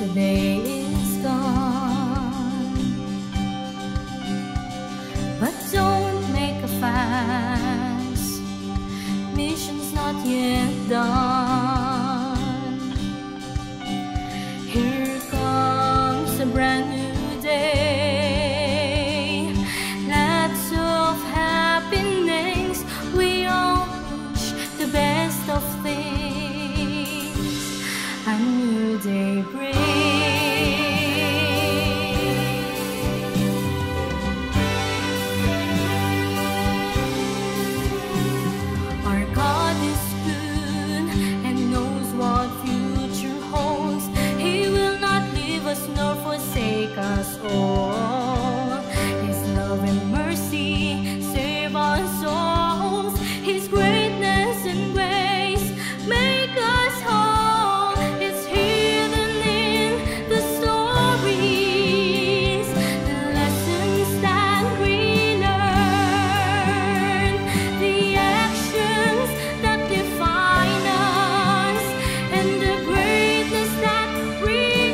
day is gone. But don't make a fuss, mission's not yet done. Here comes a brand new day, lots of happiness. We all wish the best of things. A new day brings. Our God is good and knows what future holds. He will not leave us nor forsake us all. His love and mercy save our souls. His greatness and grace make us whole. It's hidden in the stories, the lessons that we learn, the actions that define us, and the greatness that we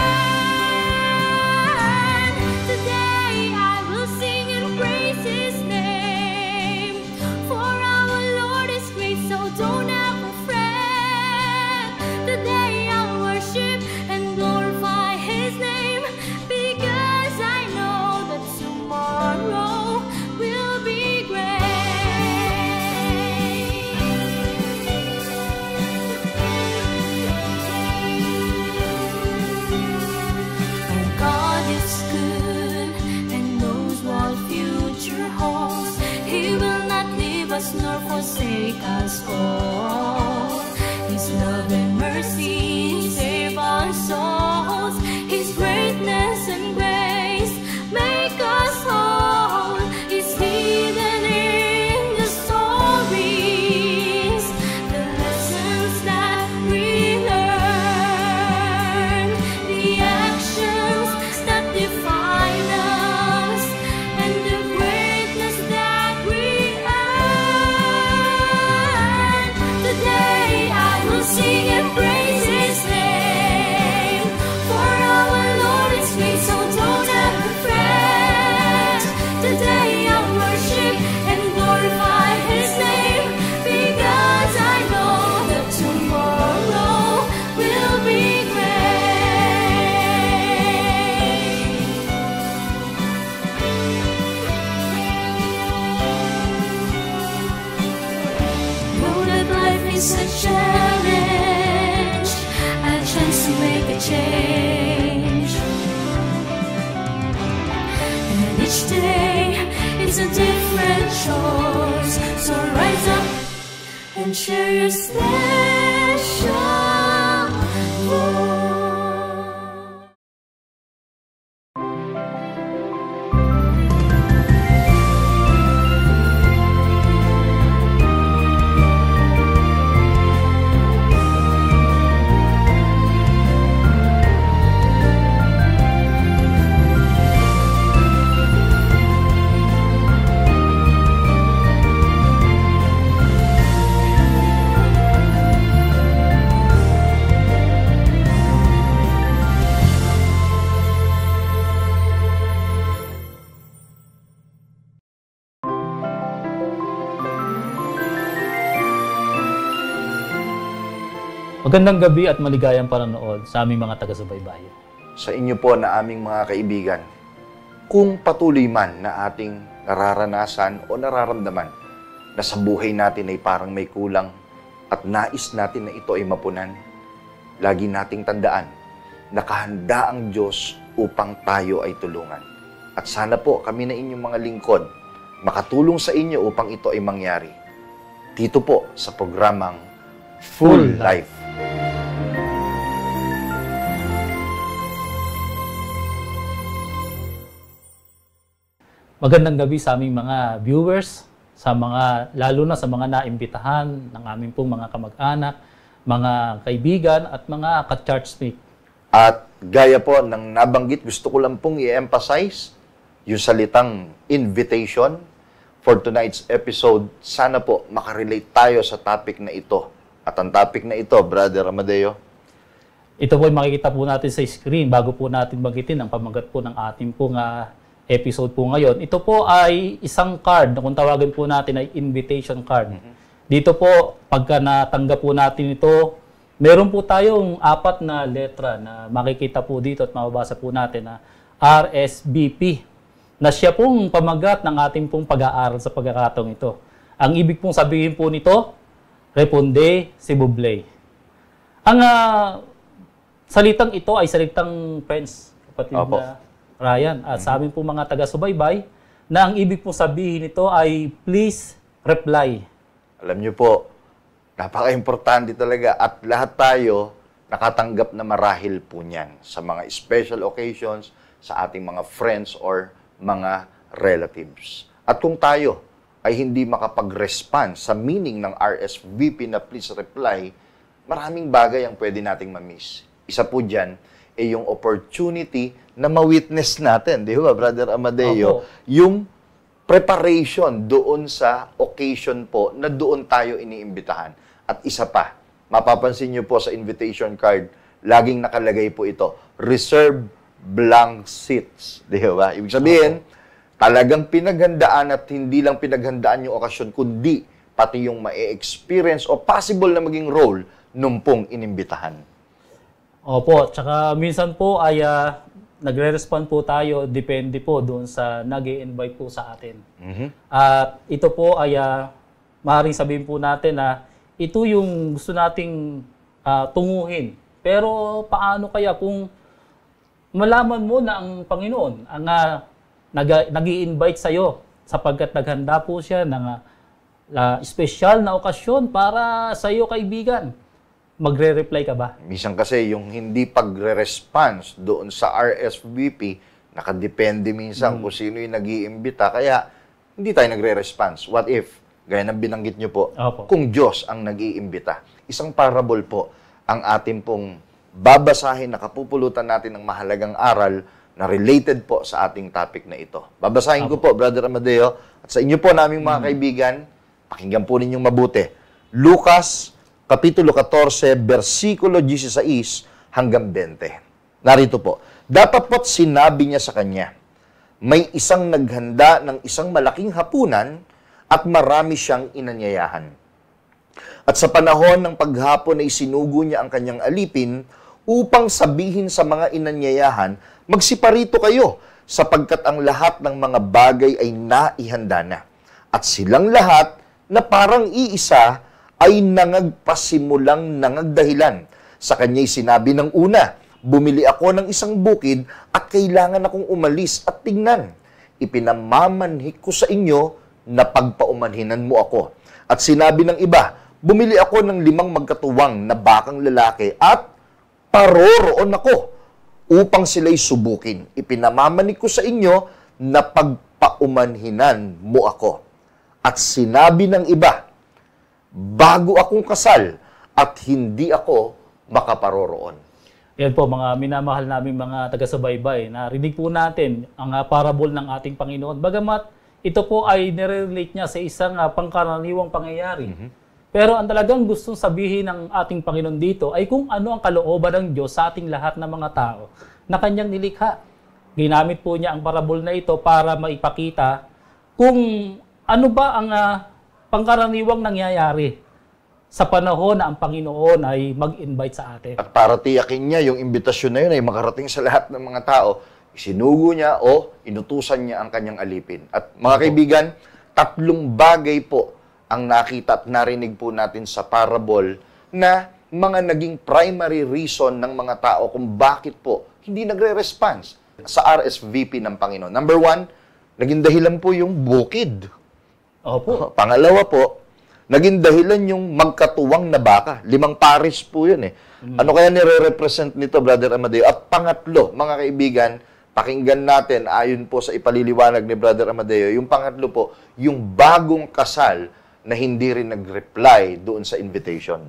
earn. Today I will sing and praise His name, for our Lord is great, so don't ever fret. Today I'll worship and glorify His name, because I know that tomorrow will be great. Our God is good and knows what future holds. He will not leave us nor forsake us all. His love and mercy save our souls. His greatness and grace make us whole. Is hidden in the stories, the lessons that we learn, the actions that define us, and the greatness that we earn. Today I will sing and praise His name, for our Lord is great, so don't ever fret. Today I'll worship and glorify His name, because I know that tomorrow will be great. Know that life is a challenge, a chance to make a change. And each day is a different choice. So rise up and share your special voice. Magandang gabi at maligayang panonood sa aming mga taga-subaybayan. Sa inyo po na aming mga kaibigan, kung patuloy man na ating nararanasan o nararamdaman na sa buhay natin ay parang may kulang at nais natin na ito ay mapunan, lagi nating tandaan, nakahanda ang Diyos upang tayo ay tulungan. At sana po kami na inyong mga lingkod, makatulong sa inyo upang ito ay mangyari. Dito po sa programang Full Life. Magandang gabi sa aming mga viewers, lalo na sa mga naimbitahan ng aming pong mga kamag-anak, mga kaibigan at mga ka-churchmate. At gaya po ng nabanggit, gusto ko lang pong i-emphasize yung salitang invitation for tonight's episode. Sana po makarelate tayo sa topic na ito. At ang topic na ito, Brother Amadeo, Ito po ay makikita po natin sa screen bago po natin banggitin ang pamagat po ng ating pong episode po ngayon. Ito po ay isang card na kung tawagin po natin ay invitation card. Dito po, pagka natanggap po natin ito, meron po tayong 4 na letra na makikita po dito at mababasa po natin na RSVP, na siya pong pamagat ng ating pong pag-aaral sa pagkakataong ito. Ang ibig pong sabihin po nito, Réponde s'il vous plaît. Ang salitang ito ay salitang French, kapatid na Ryan. At sa amin po mga taga-subaybay, na ang ibig pong sabihin nito ay please reply. Alam niyo po, napaka-importante talaga at lahat tayo nakatanggap na marahil po niyan sa mga special occasions, sa ating mga friends or mga relatives. At kung tayo ay hindi makapag-respond sa meaning ng RSVP na please reply, maraming bagay ang pwede nating ma-miss. Isa po dyan ay yung opportunity na ma-witness natin, di ba, Brother Amadeo? Yung preparation doon sa occasion po na doon tayo iniimbitahan. At isa pa, mapapansin nyo po sa invitation card, laging nakalagay po ito, reserve blank seats. Di ba? Ibig sabihin, talagang pinaghandaan at hindi lang pinaghandaan yung okasyon, kundi pati yung ma-experience o possible na maging role nung pong inimbitahan. Opo, tsaka minsan po ay nagre-respond po tayo, depende po doon sa nag-i-invite po sa atin. At ito po ay maaaring sabihin po natin na ito yung gusto nating tunguhin. Pero paano kaya kung malaman mo na ang Panginoon ang nag-i-invite sa iyo sapagkat naghanda po siya ng special na okasyon para sa iyo, kaibigan? Magre-reply ka ba? Minsan kasi yung hindi pagre-response doon sa RSVP, nakadepende minsan kung sino yung nag-iimbita, kaya hindi tayo nagre-response. What if, gaya ng binanggit nyo po, kung Diyos ang nag-iimbita? Isang parable po ang ating pong babasahin na kapupulutan natin ng mahalagang aral na related po sa ating topic na ito. Babasahin ko po, Brother Amadeo, at sa inyo po naming mga kaibigan, pakinggan po ninyong mabuti. Lucas Kapitulo 14, versikulo 16 hanggang 20. Narito po. Dapat po't sinabi niya sa kanya, may isang naghanda ng isang malaking hapunan at marami siyang inanyayahan. At sa panahon ng paghapon ay sinugo niya ang kanyang alipin upang sabihin sa mga inanyayahan, magsiparito kayo sapagkat ang lahat ng mga bagay ay naihanda na. At silang lahat na parang iisa ay nangagpasimulang nangagdahilan. Sa kanya'y sinabi ng una, bumili ako ng isang bukid at kailangan akong umalis at tingnan. Ipinamamanhik ko sa inyo na pagpaumanhinan mo ako. At sinabi ng iba, bumili ako ng 5 magkatuwang na bakang lalaki at paroroon ako upang sila'y subukin. Ipinamamanik ko sa inyo na pagpaumanhinan mo ako. At sinabi ng iba, bago akong kasal at hindi ako makaparoroon. Yan po mga minamahal naming mga taga-subaybay, narinig po natin ang parable ng ating Panginoon. Bagamat ito po ay nire-relate niya sa isang pangkaraniwang pangyayari. Pero ang talagang gustong sabihin ng ating Panginoon dito ay kung ano ang kalooban ng Diyos sa ating lahat ng mga tao na kanyang nilikha. Ginamit po niya ang parable na ito para maipakita kung ano ba ang pangkaraniwang nangyayari sa panahon na ang Panginoon ay mag-invite sa atin. At para tiyakin niya yung imbitasyon na yun ay makarating sa lahat ng mga tao, isinugo niya o inutusan niya ang kanyang alipin. At mga kaibigan, 3 bagay po ang nakita at narinig po natin sa parable na mga naging primary reason ng mga tao kung bakit po hindi nagre-response sa RSVP ng Panginoon. Number 1, naging dahilan po yung bukid. Opo. Pangalawa po, naging dahilan yung magkatuwang na baka. 5 pares po yun eh. Ano kaya nire-represent nito, Brother Amadeo? At pangatlo, mga kaibigan, pakinggan natin ayon po sa ipaliliwanag ni Brother Amadeo. Yung pangatlo po, yung bagong kasal na hindi rin nag-reply doon sa invitation.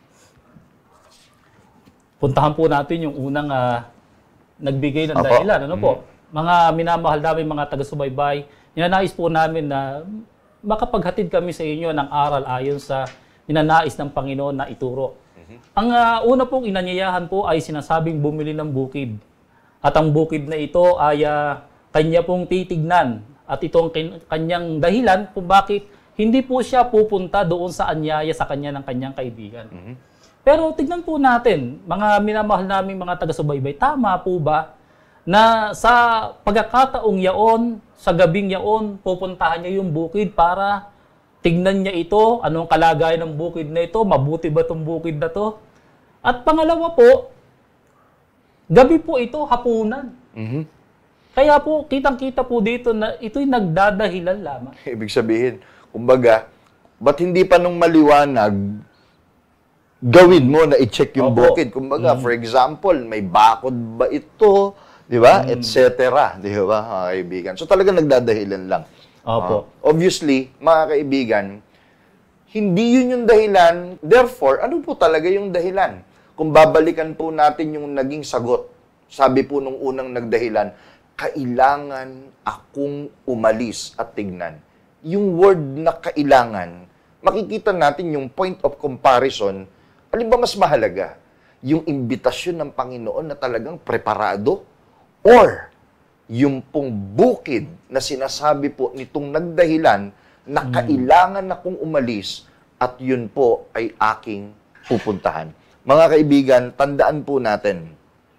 Puntahan po natin yung unang nagbigay ng dahilan. Ano po? Mga minamahal namin mga taga-subaybay, ninanais po namin na makapaghatid kami sa inyo ng aral ayon sa ninanais ng Panginoon na ituro. Ang una pong inanyayahan po ay sinasabing bumili ng bukid. At ang bukid na ito ay kanya pong titignan. At ito ang kanyang dahilan kung bakit hindi po siya pupunta doon sa anyaya sa kanya ng kanyang kaibigan. Pero tignan po natin, mga minamahal naming mga taga-subaybay, tama po ba na sa pagkakataong yaon, sa gabing yaon, pupuntahan niya yung bukid para tignan niya ito, anong kalagayan ng bukid na ito, mabuti ba itong bukid na to? At pangalawa po, gabi po ito, hapunan. Kaya po, kitang-kita po dito na ito'y nagdadahilan lamang. Ibig sabihin, kumbaga, ba't hindi pa nung maliwanag, gawin mo na i-check yung bukid? Kumbaga, for example, may bakod ba ito? Di ba? Etc. Di ba, mga kaibigan? So talaga nagdadahilan lang. Opo. Obviously, mga kaibigan, hindi yun yung dahilan. Therefore, ano po talaga yung dahilan? Kung babalikan po natin yung naging sagot, sabi po nung unang nagdahilan, kailangan akong umalis at tignan. Yung word na kailangan, makikita natin yung point of comparison. Alin ba mas mahalaga? Yung imbitasyon ng Panginoon na talagang preparado? Or yung pong bukid na sinasabi po nitong nagdahilan na kailangan akong umalis at yun po ay aking pupuntahan. Mga kaibigan, tandaan po natin,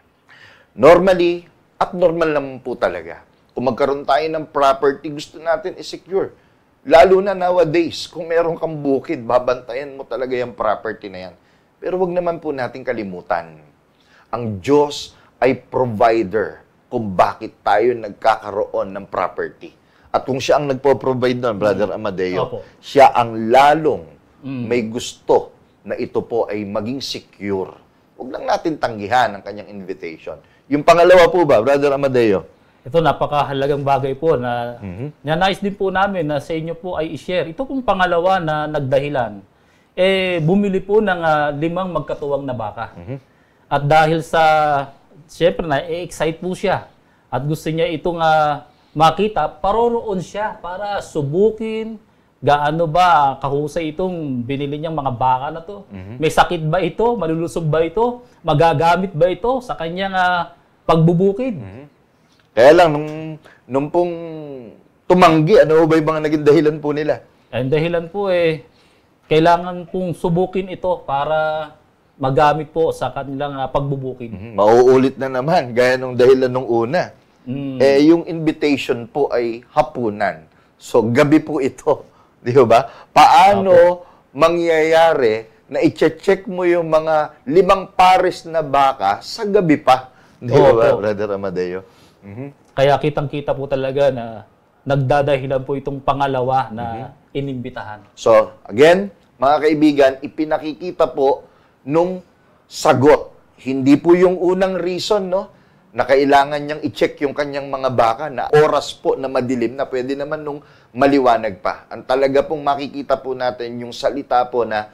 normally, at normal naman po talaga, kung magkaroon tayo ng property, gusto natin i-secure. Lalo na nowadays, kung meron kang bukid, babantayan mo talaga yung property na yan. Pero wag naman po natin kalimutan, ang Diyos ay provider kung bakit tayo nagkakaroon ng property. At kung siya ang nagpo-provide doon, Brother Amadeo, siya ang lalong may gusto na ito po ay maging secure. Huwag lang natin tanggihan ang kanyang invitation. Yung pangalawa po ba, Brother Amadeo? Ito, napakahalagang bagay po na nais din po namin na sa inyo po ay i-share. Ito pong pangalawa na nagdahilan, bumili po ng 5 magkatuwang na baka. At dahil sa siyempre na-excite po siya at gusto niya itong makita, paroroon siya para subukin gaano ba kahusay itong binili niyang mga baka na to. May sakit ba ito? Malulusog ba ito? Magagamit ba ito sa kanyang pagbubukid? Kaya lang, nung pong tumanggi, ano ba yung mga naging dahilan po nila? Ang dahilan po kailangan pong subukin ito para magamit po sa kanilang pagbubukid. Mauulit na naman, gaya nung dahilan nung una. Yung invitation po ay hapunan. So, gabi po ito. Di ba? Paano mangyayari na i-check mo yung mga 5 pares na baka sa gabi pa? Di ba, Brother Amadeo? Kaya kitang-kita po talaga na nagdadahilan po itong pangalawa na inimbitahan. So, again, mga kaibigan, ipinakikita po nung sagot. Hindi po yung unang reason, no? Na kailangan niyang i-check yung kanyang mga baka na oras po na madilim na pwede naman nung maliwanag pa. Ang talaga pong makikita po natin yung salita po na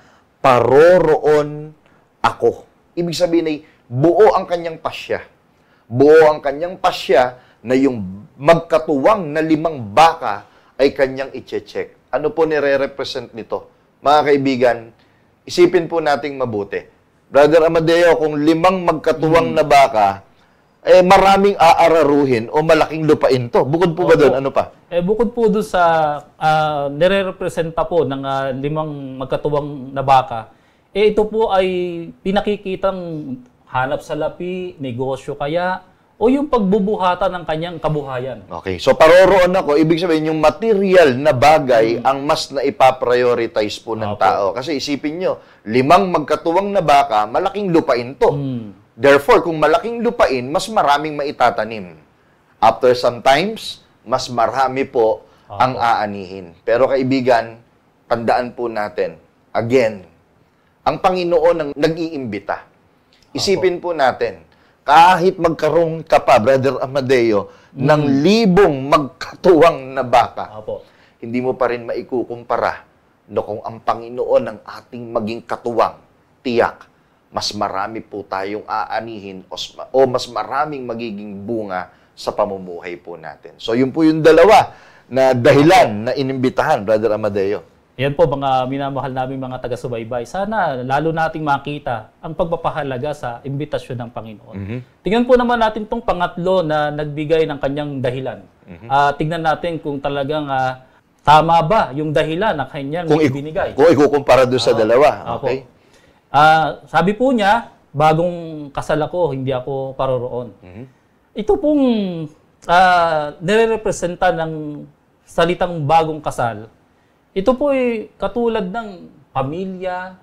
paroroon ako. Ibig sabihin ay buo ang kanyang pasya. Buo ang kanyang pasya na yung magkatuwang na 5 baka ay kanyang i-check. Ano po nire-represent nito? Mga kaibigan, isipin po nating mabuti. Brother Amadeo, kung 5 magkatuwang na baka, maraming aararuhin o malaking lupain to. Bukod po ba doon? Ano pa? Bukod po doon sa nire-representa po ng 5 magkatuwang na baka, ito po ay pinakikitang hanap sa lapi, negosyo kaya, o yung pagbubuhatan ng kanyang kabuhayan. Okay. So, paroroon ako, ibig sabihin, yung material na bagay ang mas na ipaprioritize po ng tao. Kasi isipin nyo, 5 magkatuwang na baka, malaking lupain to. Therefore, kung malaking lupain, mas maraming maitatanim. After sometimes, mas marami po ang aanihin. Pero kaibigan, tandaan po natin, again, ang Panginoon ang nag-iimbita. Isipin po natin, kahit magkaroon ka pa, Brother Amadeo, ng 1,000 magkatuwang na baka, hindi mo pa rin maikukumpara no kung ang Panginoon ang ating maging katuwang, tiyak, mas marami po tayong aanihin o mas maraming magiging bunga sa pamumuhay po natin. So, yun po yung dalawa na dahilan na inimbitahan, Brother Amadeo. Yan po mga minamahal namin mga taga-subaybay. Sana lalo nating makita ang pagpapahalaga sa imbitasyon ng Panginoon. Tingnan po naman natin tong pangatlo na nagbigay ng kanyang dahilan. Tingnan natin kung talagang tama ba yung dahilan na kanyang ibinigay. Kung ikukumpara doon sa dalawa. Okay? Sabi po niya, bagong kasal ako, hindi ako paroroon. Ito pong nire-representa ng salitang bagong kasal. Ito po ay katulad ng pamilya,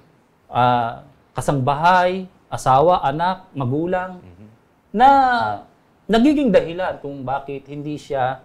kasangbahay, asawa, anak, magulang, na nagiging dahilan kung bakit hindi siya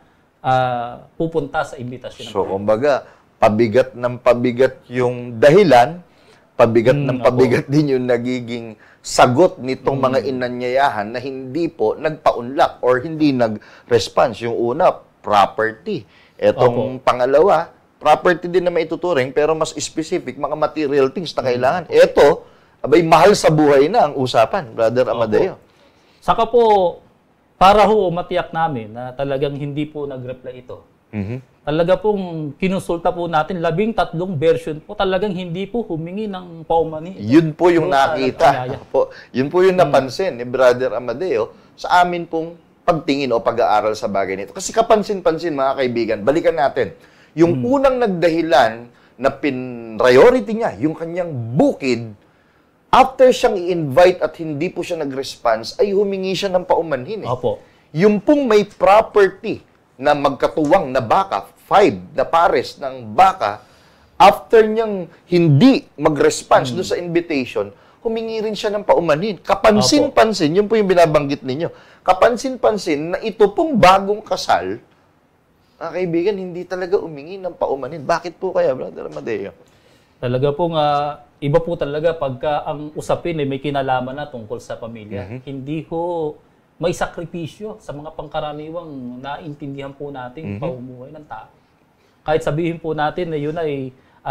pupunta sa imbitasyon. So, kumbaga, pabigat ng pabigat yung dahilan, pabigat ng pabigat din yung nagiging sagot nitong mga inanyayahan na hindi po nagpaunlak or hindi nag-response. Yung una, property. Etong pangalawa, property din na maituturing, pero mas specific, mga material things na kailangan. Ito, abay, mahal sa buhay na ang usapan, Brother Amadeo. Saka po, para ho matiyak namin na talagang hindi po nag-reply ito. Talaga pong kinonsulta po natin, 13 version po, talagang hindi po humingi ng paumanhin. Yun po yung nakita. Yun po yung napansin ni Brother Amadeo sa amin pong pagtingin o pag-aaral sa bagay nito. Kasi kapansin-pansin, mga kaibigan, balikan natin. Yung unang nagdahilan na priority niya, yung kanyang bukid, after siyang i-invite at hindi po siya nag-response, ay humingi siya ng paumanhin. Yung pong may property na magkatuwang na baka, 5 na pares ng baka, after niyang hindi mag-response doon sa invitation, humingi rin siya ng paumanhin. Kapansin-pansin, yun po yung binabanggit ninyo. Kapansin-pansin na ito pong bagong kasal, mga kaibigan, hindi talaga umingi ng paumanhin. Bakit po kaya, Brother Amadeo? Talaga pong iba po talaga pagka ang usapin ay may kinalaman na tungkol sa pamilya. Hindi ho may sakripisyo sa mga pangkaraniwang naintindihan po nating pamumuhay ng tao. Kahit sabihin po natin na yun ay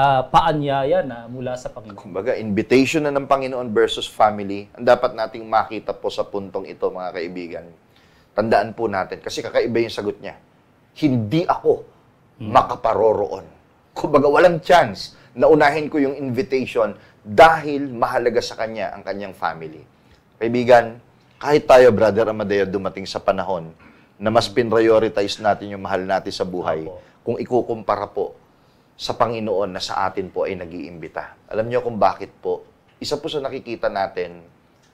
paanyaya na mula sa Panginoon. Kumbaga, invitation na ng Panginoon versus family, ang dapat nating makita po sa puntong ito, mga kaibigan. Tandaan po natin, kasi kakaiba yung sagot niya. Hindi ako makaparoroon. Kumbaga, walang chance na unahin ko yung invitation dahil mahalaga sa kanya ang kanyang family. Kaibigan, kahit tayo, Brother Amadeo, dumating sa panahon na mas prioritize natin yung mahal natin sa buhay, kung ikukumpara po sa Panginoon na sa atin po ay nag-iimbita. Alam niyo kung bakit po? Isa po sa nakikita natin,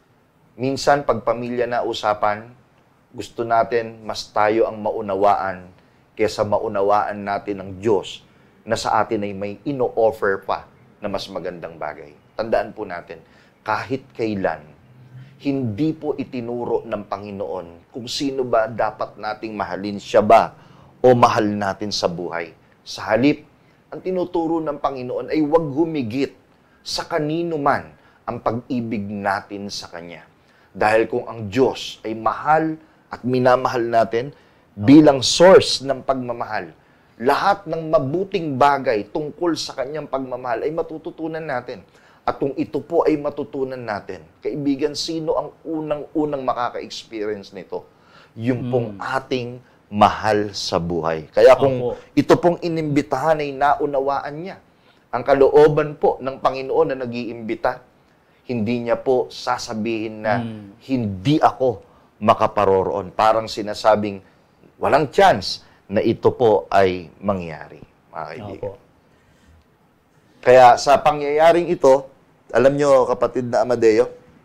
minsan pag pamilya na usapan, gusto natin mas tayo ang maunawaan kaysa maunawaan natin ng Diyos na sa atin ay may ino-offer pa na mas magandang bagay. Tandaan po natin, kahit kailan, hindi po itinuro ng Panginoon kung sino ba dapat nating mahalin, siya ba o mahal natin sa buhay. Sa halip, ang tinuturo ng Panginoon ay huwag humigit sa kanino man ang pag-ibig natin sa Kanya. Dahil kung ang Diyos ay mahal at minamahal natin, bilang source ng pagmamahal, lahat ng mabuting bagay tungkol sa kanyang pagmamahal ay matututunan natin. At kung ito po ay matutunan natin, kaibigan, sino ang unang-unang makaka-experience nito? Yung pong ating mahal sa buhay. Kaya kung ito pong inimbitahan ay naunawaan niya, ang kalooban po ng Panginoon na nag-iimbita, hindi niya po sasabihin na hindi ako makaparoroon. Parang sinasabing walang chance na ito po ay mangyari, mga kaibigan. Kaya sa pangyayaring ito, alam nyo, kapatid na Amadeo,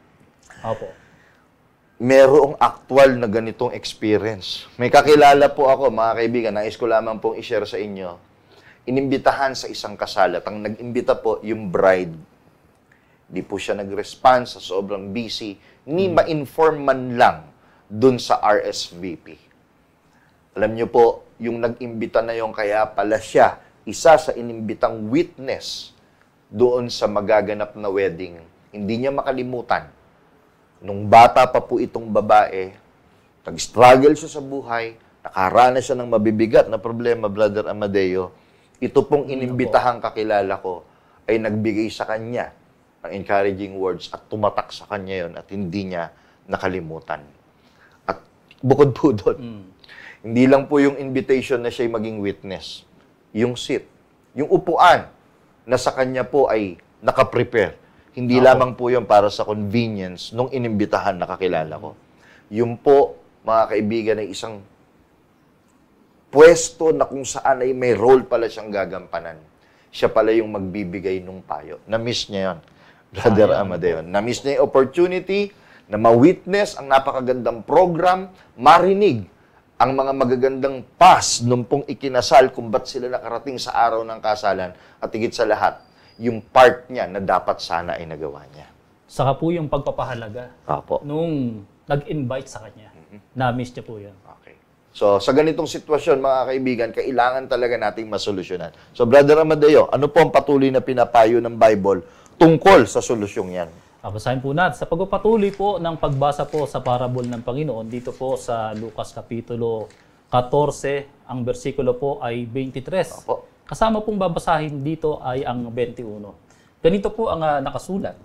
merong actual na ganitong experience. May kakilala po ako, mga kaibigan, nais ko lamang pong i-share sa inyo. Inimbitahan sa isang kasal at ang nag-imbita po yung bride. Di po siya nag-response sa sobrang busy, ni ma-inform man lang dun sa RSVP. Alam nyo po, yung nag-imbita na yung kaya pala siya, isa sa inimbitang witness doon sa magaganap na wedding. Hindi niya makalimutan. Nung bata pa po itong babae, nag-struggle siya sa buhay, nakaranas siya ng mabibigat na problema, Brother Amadeo, ito pong inimbitahang kakilala ko ay nagbigay sa kanya ng encouraging words at tumatak sa kanya yon at hindi niya nakalimutan. At bukod po doon, hindi lang po yung invitation na siya'y maging witness. Yung seat, yung upuan na sa kanya po ay nakaprepare. Hindi Opo. lamang po yun para sa convenience nung inimbitahan na kakilala ko. Yung po, mga kaibigan, ay isang pwesto na kung saan ay may role pala siyang gagampanan. Siya pala yung magbibigay nung payo. Na-miss niya yun, Brother Amadeo. Na-miss niya yung opportunity na ma-witness ang napakagandang program, marinig ang mga magagandang pas nung pong ikinasal kung ba't sila nakarating sa araw ng kasalan at higit sa lahat, yung part niya na dapat sana ay nagawa niya. Saka po yung pagpapahalaga Apo. nung nag-invite sa kanya. Na-miss niya po yun. Okay. So, sa ganitong sitwasyon, mga kaibigan, kailangan talaga nating masolusyonan. So, Brother Amadeo, ano po ang patuloy na pinapayo ng Bible tungkol sa solusyong yan? Basahin po natin. Sa pagpapatuloy po ng pagbasa po sa parable ng Panginoon, dito po sa Lucas Kapitulo 14, ang bersikulo po ay 23. Opo. Kasama pong babasahin dito ay ang 21. Ganito po ang nakasulat.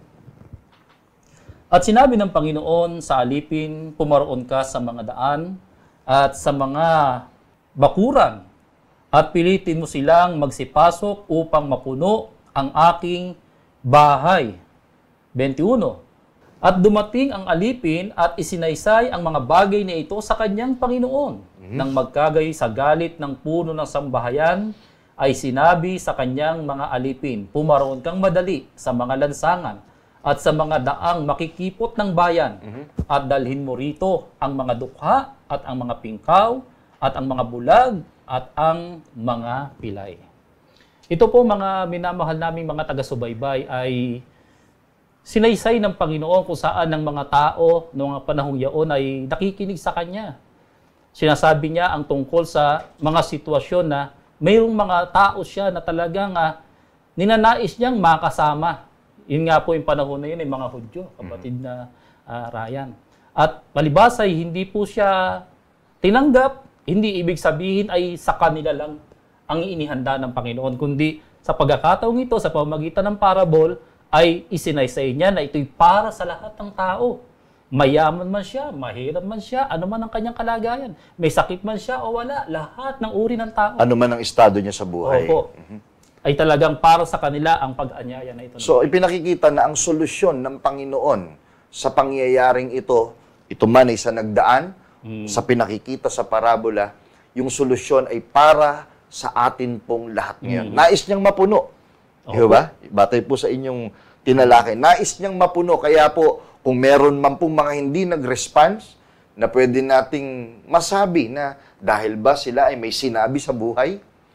At sinabi ng Panginoon sa alipin, pumaroon ka sa mga daan at sa mga bakuran at pilitin mo silang magsipasok upang mapuno ang aking bahay. 21. At dumating ang alipin at isinaysay ang mga bagay na ito sa kanyang Panginoon. Nang magkagay sa galit ng puno ng sambahayan, ay sinabi sa kanyang mga alipin, pumaroon kang madali sa mga lansangan at sa mga daang makikipot ng bayan at dalhin mo rito ang mga dukha at ang mga pingkaw at ang mga bulag at ang mga pilay. Ito po mga minamahal naming mga taga-subaybay ay sinaysay ng Panginoon kung saan ng mga tao noong panahong yaon ay nakikinig sa Kanya. Sinasabi niya ang tungkol sa mga sitwasyon na mayroong mga tao siya na talagang ninanais niyang makasama. Yun nga po yung panahon na yun, ay mga Hudyo, kapatid na Ryan. At palibas ay hindi po siya tinanggap, hindi ibig sabihin ay sa kanila lang ang inihanda ng Panginoon, kundi sa pagkakataong ito, sa pamamagitan ng parable, ay isinaysay niya na ito'y para sa lahat ng tao. Mayaman man siya, mahirap man siya, ano man ang kanyang kalagayan. May sakit man siya o wala, lahat ng uri ng tao. Ano man ang estado niya sa buhay. Opo. Ay talagang para sa kanila ang pag-anyaya na ito. So, ipinakikita na ang solusyon ng Panginoon sa pangyayaring ito man ay sa nagdaan, sa pinakikita sa parabola, yung solusyon ay para sa atin pong lahat ngayon. Nais niyang mapuno. Di ba? Batay po sa inyong tinalakay. Nais niyang mapuno. Kaya po, kung meron man pong mga hindi nag-response, na pwede nating masabi na dahil ba sila ay may sinabi sa buhay?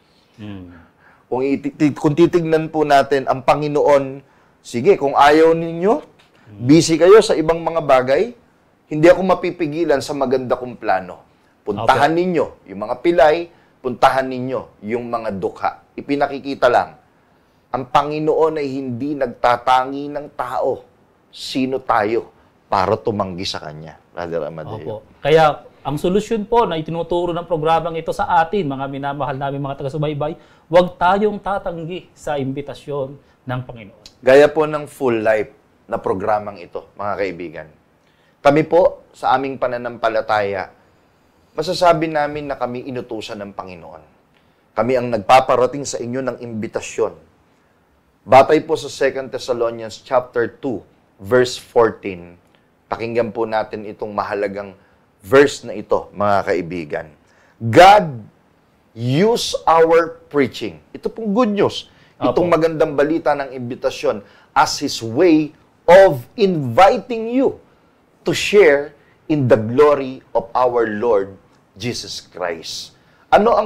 Kung titignan po natin ang Panginoon, sige, kung ayaw ninyo, busy kayo sa ibang mga bagay, hindi ako mapipigilan sa maganda kong plano. Puntahan ninyo yung mga pilay, puntahan ninyo yung mga dukha. Ipinakikita lang, ang Panginoon ay hindi nagtatangi ng tao. Sino tayo para tumanggi sa Kanya? Brother Amadeo. Opo. Kaya ang solusyon po na itinuturo ng programang ito sa atin, mga minamahal namin mga taga-subaybay, huwag tayong tatanggi sa imbitasyon ng Panginoon. Gaya po ng Full Life na programang ito, mga kaibigan. Kami po, sa aming pananampalataya, masasabi namin na kami inutusan ng Panginoon. Kami ang nagpaparating sa inyo ng imbitasyon. Batay po sa 2 Thessalonians chapter 2, verse 14. Pakinggan po natin itong mahalagang verse na ito, mga kaibigan. God use our preaching. Ito pong good news. Itong magandang balita ng imbitasyon as His way of inviting you to share in the glory of our Lord Jesus Christ. Ano ang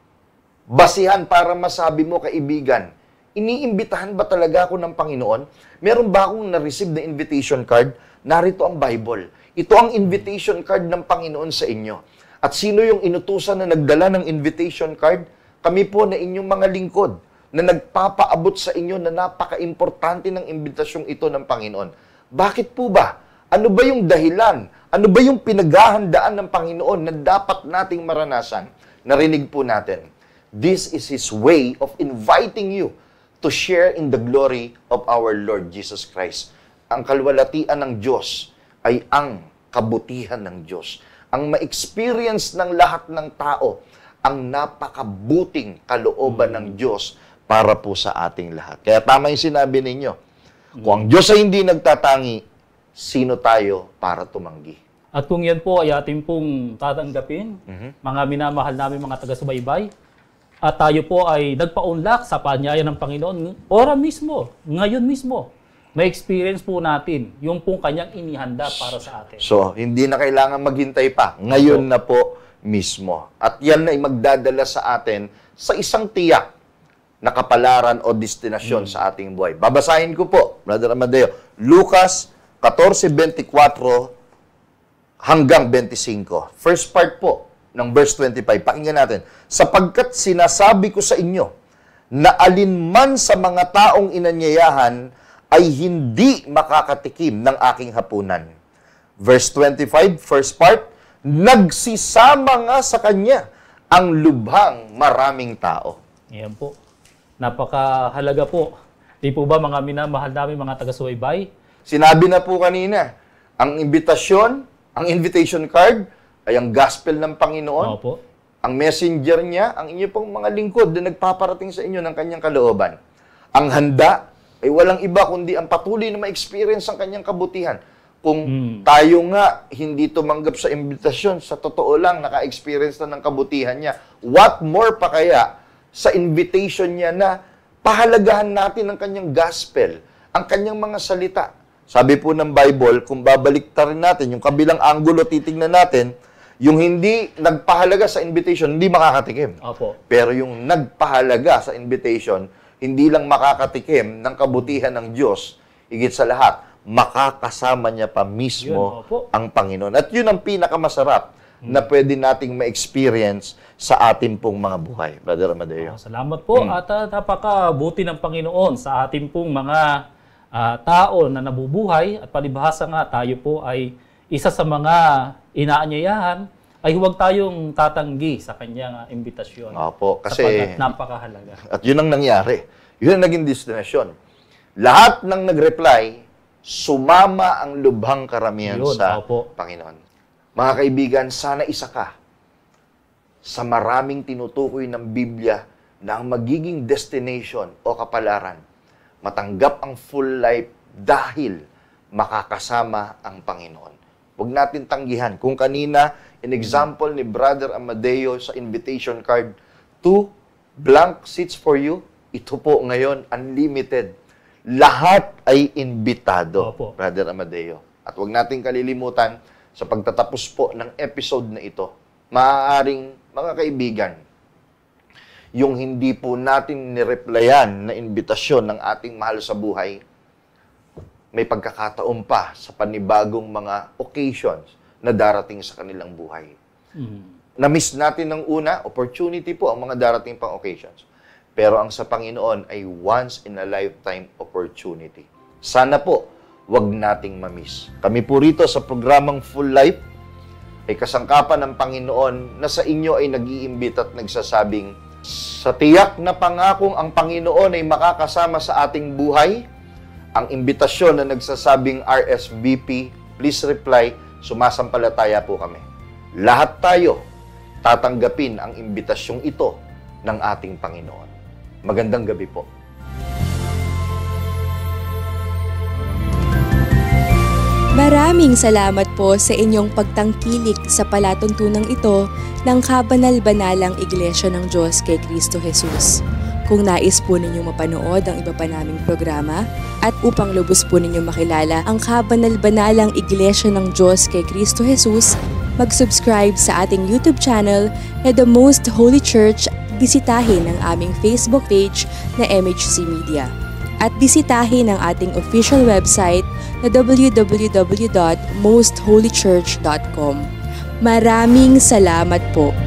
basihan para masabi mo, kaibigan, iniimbitahan ba talaga ako ng Panginoon? Meron ba akong na-receive na invitation card? Narito ang Bible. Ito ang invitation card ng Panginoon sa inyo. At sino yung inutusan na nagdala ng invitation card? Kami po na inyong mga lingkod na nagpapaabot sa inyo na napaka-importante ng imbitasyong ito ng Panginoon. Bakit po ba? Ano ba yung dahilan? Ano ba yung pinaghahandaan ng Panginoon na dapat nating maranasan? Narinig po natin. This is His way of inviting you to share in the glory of our Lord Jesus Christ. Ang kalwalatian ng Diyos ay ang kabutihan ng Diyos. Ang ma-experience ng lahat ng tao, ang napakabuting kalooban ng Diyos para po sa ating lahat. Kaya tama yung sinabi ninyo. Kung ang Diyos ay hindi nagtatangi, sino tayo para tumanggi? At kung yan po ay ating pong tatanggapin, mga minamahal namin mga taga-subaybay, at tayo po ay nagpaunlak sa paanyaya ng Panginoon, ora mismo, ngayon mismo, may experience po natin yung pong kanyang inihanda para sa atin. So, hindi na kailangan maghintay pa. Ngayon na po mismo. At yan ay magdadala sa atin sa isang tiyak na kapalaran o destinasyon sa ating buhay. Babasahin ko po, Brother Amadeo, Lucas 14:24 hanggang 25. First part po ng verse 25. Pakinggan natin. Sapagkat sinasabi ko sa inyo na alinman sa mga taong inanyayahan ay hindi makakatikim ng aking hapunan. Verse 25, first part, nagsisama nga sa kanya ang lubhang maraming tao. Yan po. Napakahalaga po. Di po ba mga minamahal namin mga taga-subaybay? Sinabi na po kanina, ang invitation card ay ang gospel ng Panginoon. Opo. Ang messenger niya, ang inyo pong mga lingkod na nagpaparating sa inyo ng kanyang kalooban. Ang handa ay walang iba kundi ang patuloy na ma-experience ang kanyang kabutihan. Kung tayo nga hindi tumanggap sa imbitasyon, sa totoo lang, naka-experience na ng kabutihan niya, what more pa kaya sa invitation niya na pahalagahan natin ang kanyang gospel, ang kanyang mga salita. Sabi po ng Bible, kung babaliktarin natin, yung kabilang anggulo titingnan natin, yung hindi nagpahalaga sa invitation, hindi makakatikim. Opo. Pero yung nagpahalaga sa invitation, hindi lang makakatikim ng kabutihan ng Diyos, higit sa lahat, makakasama niya pa mismo ang Panginoon. At yun ang pinakamasarap na pwede nating ma-experience sa ating pong mga buhay. Brother Amadeo. Salamat po. At napakabuti ng Panginoon sa ating pong mga tao na nabubuhay at palibhasa nga tayo po ay isa sa mga inaanyayahan ay huwag tayong tatanggi sa kanyang imbitasyon. Opo, kasi sapagkat napakahalaga. At yun ang nangyari. Yun ang naging destinasyon. Lahat ng nag-reply, sumama ang lubhang karamihan sa Panginoon. Mga kaibigan, sana isa ka sa maraming tinutukoy ng Biblia na ang magiging destination o kapalaran, matanggap ang full life dahil makakasama ang Panginoon. Huwag natin tanggihan. Kung kanina, in example ni Brother Amadeo sa invitation card, 2 blank seats for you, ito po ngayon, unlimited. Lahat ay imbitado, Brother Amadeo. At huwag natin kalilimutan, sa pagtatapos po ng episode na ito, maaaring, mga kaibigan, yung hindi po natin nireplyan na imbitasyon ng ating mahal sa buhay, may pagkakataon pa sa panibagong mga occasions na darating sa kanilang buhay. Na-miss natin ng una, opportunity po ang mga darating pang occasions. Pero ang sa Panginoon ay once in a lifetime opportunity. Sana po, wag nating ma-miss. Kami po rito sa programang Full Life ay kasangkapan ng Panginoon na sa inyo ay nag-iimbit at nagsasabing, sa tiyak na pangakong ang Panginoon ay makakasama sa ating buhay, ang imbitasyon na nagsasabing RSVP, please reply, sumasampalataya po kami. Lahat tayo tatanggapin ang imbitasyong ito ng ating Panginoon. Magandang gabi po. Maraming salamat po sa inyong pagtangkilik sa palatuntunang ito ng kabanal-banalang Iglesia ng Diyos kay Kristo Jesus. Kung nais po ninyong mapanood ang iba pa naming programa at upang lubos po ninyong makilala ang kabanal-banalang Iglesia ng Diyos kay Kristo Jesus, mag-subscribe sa ating YouTube channel na The Most Holy Church. Bisitahin ang aming Facebook page na MHC Media. At bisitahin ang ating official website na www.mostholychurch.com. Maraming salamat po.